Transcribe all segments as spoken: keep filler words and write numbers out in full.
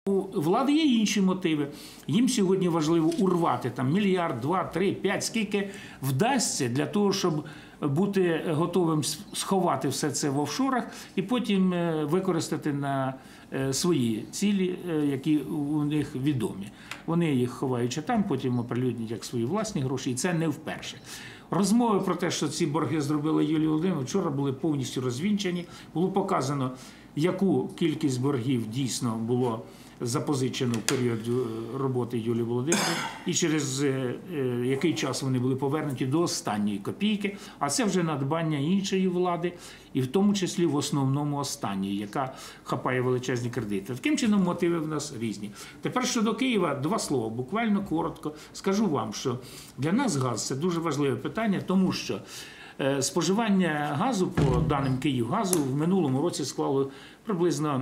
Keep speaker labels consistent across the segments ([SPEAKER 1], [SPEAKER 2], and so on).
[SPEAKER 1] У влади є інші мотиви. Їм сьогодні важливо урвати там мільярд, два, три, п'ять, скільки вдасться для того, щоб бути готовим сховати все це в офшорах і потім використати на свої цілі, які у них відомі. Вони їх ховаючи там, потім оприлюднять як свої власні гроші, і це не вперше. Розмови про те, що ці борги зробила Юлія Володимирівна, вчора були повністю розвінчані. Було показано, яку кількість боргів дійсно було запозичено в період роботи Юлії Володимирівни, і через який час вони були повернуті до останньої копійки, а це вже надбання іншої влади, і в тому числі в основному останньої, яка хапає величезні кредити. Таким чином мотиви в нас різні. Тепер щодо Києва, два слова, буквально коротко. Скажу вам, що для нас газ – це дуже важливе питання, тому що споживання газу по даним Київгазу в минулому році склало приблизно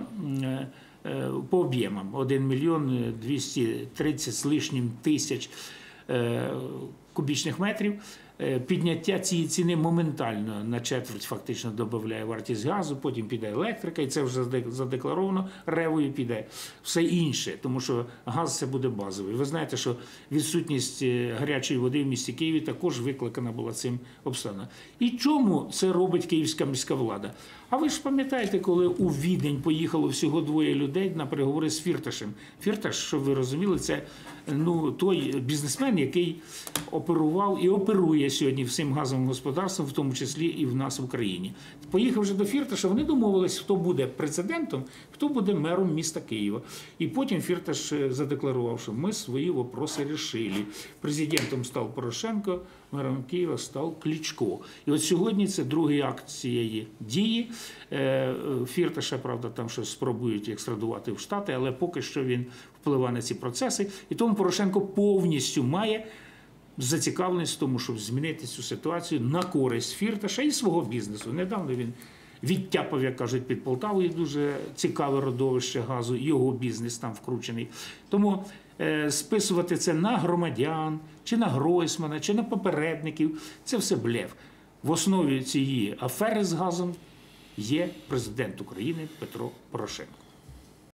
[SPEAKER 1] по об'ємам один мільйон двісті тридцять з лишнім тисяч кубічних метрів. Підняття цієї ціни моментально на четверть фактично додає вартість газу, потім піде електрика, і це вже задекларовано, ревою піде все інше, тому що газ це буде базовий. Ви знаєте, що відсутність гарячої води в місті Києві також викликана була цим обставиною. І чому це робить київська міська влада? А ви ж пам'ятаєте, коли у Відень поїхало всього двоє людей на переговори з Фірташем? Фірташ, щоб ви розуміли, це ну, той бізнесмен, який оперував і оперує сьогодні всім газовим господарством, в тому числі і в нас в Україні. Поїхавши до Фірташа, вони домовились, хто буде президентом, хто буде мером міста Києва. І потім Фірташ задекларував, що ми свої вопроси рішили. Президентом став Порошенко, мером Києва став Кличко. І от сьогодні це другий акт цієї дії. Фірташа, правда, там щось спробують екстрадувати в Штати, але поки що він впливає на ці процеси. І тому Порошенко повністю має зацікавленість в тому, щоб змінити цю ситуацію на користь Фірташа і свого бізнесу. Недавно він відтяпав, як кажуть, під Полтавою дуже цікаве родовище газу, його бізнес там вкручений. Тому е, списувати це на громадян, чи на Гройсмана, чи на попередників – це все блеф. В основі цієї афери з газом є президент України Петро Порошенко.